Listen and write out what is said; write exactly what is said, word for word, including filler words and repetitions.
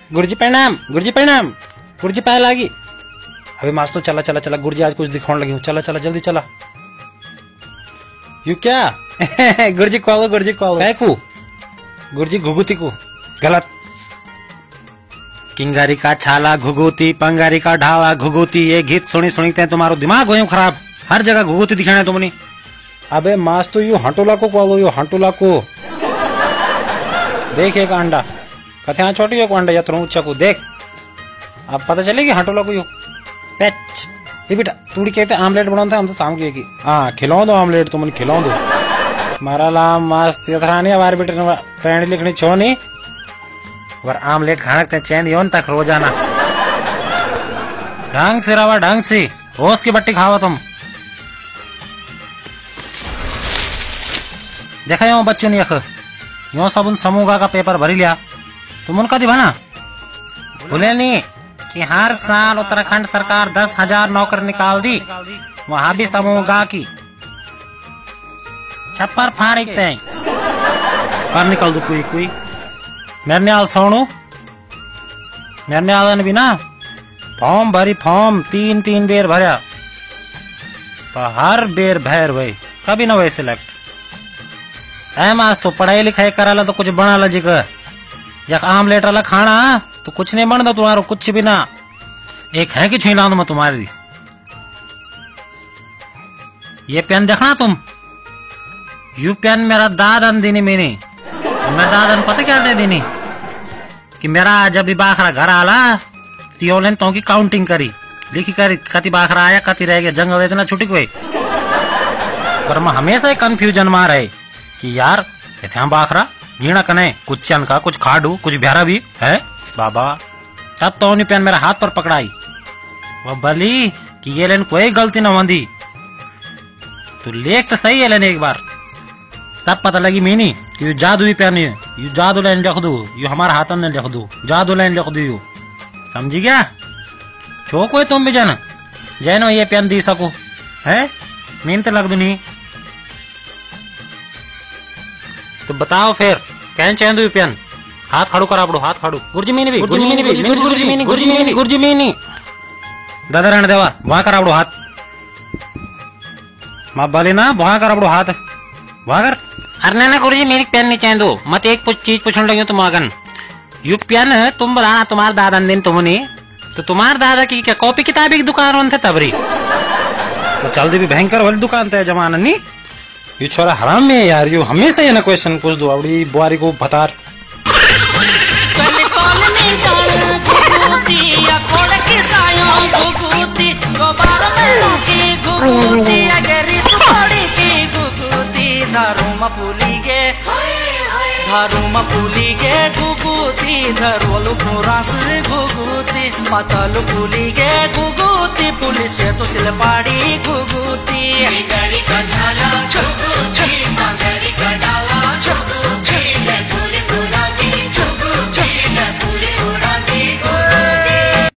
गुरुजी प्रणाम, गुरुजी प्रणाम, गुरुजी पाए लागी। अबे मास्तो चला चला चला, गुरुजी आज कुछ दिखाने लगी हूँ, चला चला जल्दी चला। यू क्या गुरुजी कॉलो, गुरुजी कॉलो को गुरुजी घुघुती को गलत। किंगारी का छाला घुघुती, पंगारी का ढाला घुघुती, ये गीत सुनी सुनी ते तुम्हारो दिमाग हो खराब, हर जगह घुघुती दिखाने तुमने। अबे मास्तो यू हंटोला को कॉलो, यू हंटोला को देख एक अंडा कथे यहाँ छोटी एक अंडा या तो ऊंचा को देख, अब पता चलेगी हंटोला को यू पैच। ये बेटा तूड़ी कहते आमलेट बनाते हम तो शाम की हाँ खिलाओ दो आमलेट, तुमने खिलाओ दो मारा लाम मस्त यथरानी हमारे बेटे ने पढ़नी लिखनी छो नहीं वर आमलेट खाना ते चैन योन तक रोजाना ढंग से रवा, ढंग से होश की बट्टी खावा तुम। देखा यो बच्चों ने यख यो सब उन समूह का पेपर भरी लिया, तुम उनका दिवाना भूले नहीं कि हर साल उत्तराखंड सरकार दस हजार नौकर निकाल दी, वहां भी समूह गा की छप्पर फाड़ते हैं पर निकल दो कोई कोई मेरे न्याल सोनू मेरे न्याल ने भी ना फॉर्म भरी, फॉर्म तीन तीन बेर भरया पर हर बेर भैर भाई कभी ना वही सिलेक्ट। ऐम आज तो पढ़ाई लिखाई करा तो कुछ बना ला जी कर, जब आमलेट वाला खाना तो कुछ नहीं बनता तुम्हारो, कुछ भी ना। एक है कि छीना मैं तुम्हारी ये पेन देखना तुम, यू पेन मेरा दादन देनी मैंने, मेरा दादन पता क्या दे देनी कि मेरा जब भी बाखरा घर आला तो तो की काउंटिंग करी लिखी करी कति बाखरा आया कति रह गया, जंगल इतना छुट्टी हुई पर मैं हमेशा ही कंफ्यूजन में रहे कि यार इतना बाखरा गीणा कने कुछ चन का कुछ खाडू कुछ ब्यारा भी है बाबा। तब तो उन्हीं पेन मेरा हाथ पर पकड़ाई वह बली कि ये लेन कोई गलती न होंदी, तो लेख तो सही है लेने एक बार। तब पता लगी मीनी कि यू जादू ही पेन है, यू जादू लाइन लिख दू, यू हमारा हाथ में लिख दू, जादू लाइन लिख दू, यू समझी क्या छो कोई तुम भी जाना जैनो ये पेन दी सको है मीन तो लग दू नहीं। तो बताओ फिर कहन चाहिए दू पेन, हाथ खड़ो करा पड़ो, हाथ खड़ो गुरुजी मीनी भी गुरुजी मीनी भी गुरुजी मीनी गुरुजी मीनी गुरुजी मीनी दादा रण देवा वहां करा पड़ो हाथ माँ बाली ना वहां करा पड़ो हाथ वहां कर। अरे ना गुरुजी मेरी पेन नहीं चाहिए दो मत, एक कुछ चीज पूछने लगी तुम आगन यू पेन तुम बताना तुम्हारे दादा दिन तुमने तो तुम्हारे दादा की क्या कॉपी किताबी की दुकान थे तबरी तो चल दी भी भयंकर वाली दुकान थे जमाना नहीं। ये छोरा हराम में यार, यू हमेशा ये ना क्वेश्चन पूछ दो अबड़ी बुआरी को भतार धारूमा फूली गे गुगुती धरोलु पुरास गुगुती पतलु फूली गे गुगुती पुलिस तो सिलपाड़ी गुगुती।